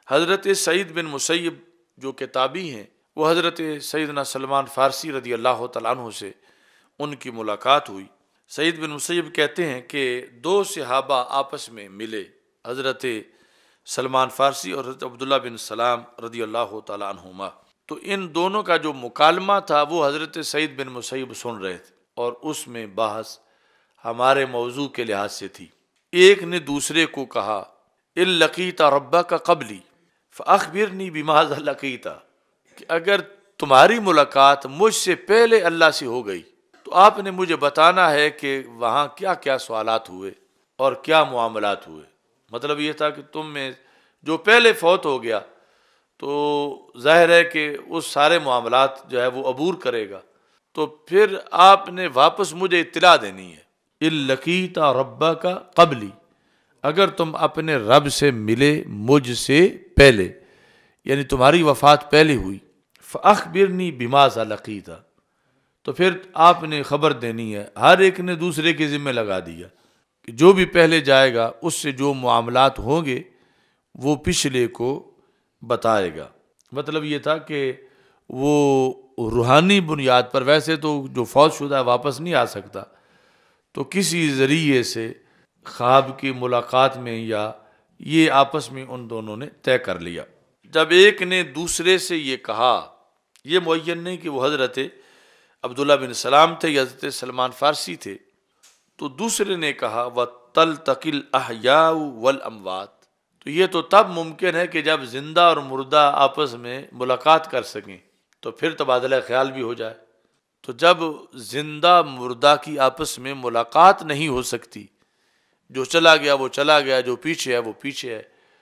حضرت سعید بن مسیب جو کہ تابعی ہیں، وہ حضرت سیدنا سلمان فارسی رضی اللہ تعالیٰ عنہ سے ان کی ملاقات ہوئی۔ سعید بن مسیب کہتے ہیں کہ دو صحابہ آپس میں ملے، حضرت سلمان فارسی اور حضرت عبداللہ بن سلام رضی اللہ تعالیٰ عنہما۔ تو ان دونوں کا جو مکالمہ تھا وہ حضرت سعید بن مسیب سن رہے تھے، اور اس میں بحث ہمارے موضوع کے لحاظ سے تھی۔ ایک نے دوسرے کو کہا ان لقیت ربک قبلی فاخبرنی بماذا لقیت، کہ اگر تمہاری ملاقات مجھ سے پہلے اللہ سے ہو گئی تو آپ نے مجھے بتانا ہے کہ وہاں کیا کیا سوالات ہوئے اور کیا معاملات ہوئے۔ مطلب یہ تھا کہ تم میں جو پہلے فوت ہو گیا تو ظاہر ہے کہ اس سارے معاملات جو ہے وہ عبور کرے گا، تو پھر آپ نے واپس مجھے اطلاع دینی ہے۔ ان لقیت ربک قبلی، اگر تم اپنے رب سے ملے مجھ سے پہلے، یعنی تمہاری وفات پہلے ہوئی، فاخبرنی بماذا لقیت، تو پھر آپ نے خبر دینی ہے۔ ہر ایک نے دوسرے کے ذمہ لگا دیا کہ جو بھی پہلے جائے گا اس سے جو معاملات ہوں گے وہ پچھلے کو بتائے گا۔ مطلب یہ تھا کہ وہ روحانی بنیاد پر، ویسے تو جو فوت شدہ ہے واپس نہیں آ سکتا، تو کسی ذریعے سے خواب کی ملاقات میں یا یہ آپس میں ان دونوں نے طے کر لیا۔ جب ایک نے دوسرے سے یہ کہا، یہ معین نہیں کہ وہ حضرت عبداللہ بن سلام تھے یا حضرت سلمان فارسی تھے، تو دوسرے نے کہا وَتَلْتَقِي الْأَحْيَاءُ وَالْأَمْوَاتُ، تو یہ تو تب ممکن ہے کہ جب زندہ اور مردہ آپس میں ملاقات کر سکیں، تو پھر تبادلہ خیال بھی ہو جائے۔ تو جب زندہ مردہ کی آپس میں ملاقات نہیں ہو سکتی، جو چلا گیا وہ چلا گیا، جو پیچھے ہے وہ پیچھے ہے،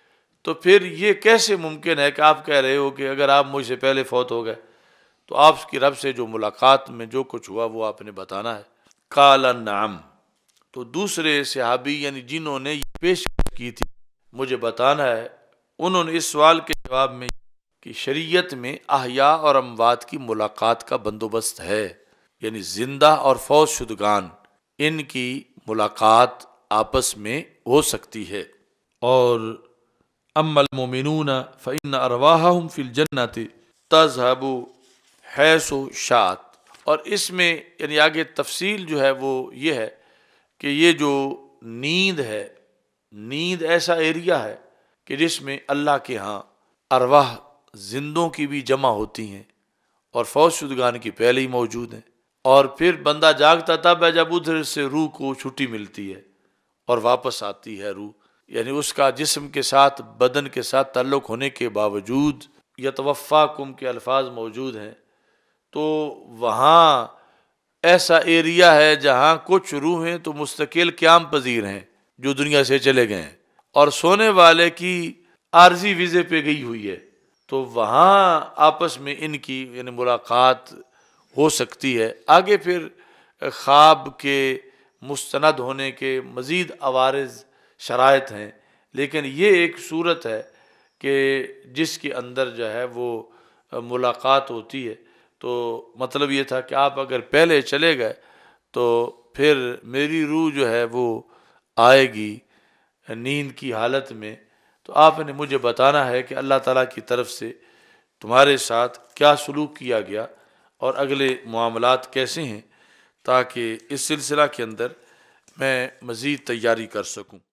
تو پھر یہ کیسے ممکن ہے کہ آپ کہہ رہے ہو کہ اگر آپ مجھ سے پہلے فوت ہو گئے تو آپ کی رب سے جو ملاقات میں جو کچھ ہوا وہ آپ نے بتانا ہے۔ قال نعم، تو دوسرے صحابی یعنی جنہوں نے یہ پیش کی تھی مجھے بتانا ہے، انہوں نے اس سوال کے جواب میں کہ شریعت میں احیاء اور اموات کی ملاقات کا بندوبست ہے، یعنی زندہ اور فوت شدگان ان کی ملاقات آپس میں ہو سکتی ہے۔ اور اما المؤمنون فإن ارواحهم فی الجنۃ تذهب حیث شاءت، اور اس میں یعنی آگے تفصیل جو ہے وہ یہ ہے کہ یہ جو نیند ہے، نیند ایسا ایریا ہے کہ جس میں اللہ کے ہاں ارواح زندوں کی بھی جمع ہوتی ہیں اور فوت شدگان کی پہلے ہی موجود ہیں، اور پھر بندہ جاگتا تب ہے جب ادھر سے روح کو چھٹی ملتی ہے اور واپس آتی ہے روح، یعنی اس کا جسم کے ساتھ بدن کے ساتھ تعلق ہونے کے باوجود یتوفاکم کے الفاظ موجود ہیں، تو وہاں ایسا ایریا ہے جہاں کچھ روحیں تو مستقل قیام پذیر ہیں جو دنیا سے چلے گئے ہیں، اور سونے والے کی عارضی ویزے پہ گئی ہوئی ہے، تو وہاں آپس میں ان کی یعنی ملاقات ہو سکتی ہے۔ آگے پھر خواب کے مستند ہونے کے مزید عوارض شرائط ہیں، لیکن یہ ایک صورت ہے کہ جس کے اندر جو ہے وہ ملاقات ہوتی ہے۔ تو مطلب یہ تھا کہ آپ اگر پہلے چلے گئے تو پھر میری روح جو ہے وہ آئے گی نیند کی حالت میں، تو آپ نے مجھے بتانا ہے کہ اللہ تعالیٰ کی طرف سے تمہارے ساتھ کیا سلوک کیا گیا اور اگلے معاملات کیسے ہیں، تاکہ اس سلسلہ کے اندر میں مزید تیاری کر سکوں۔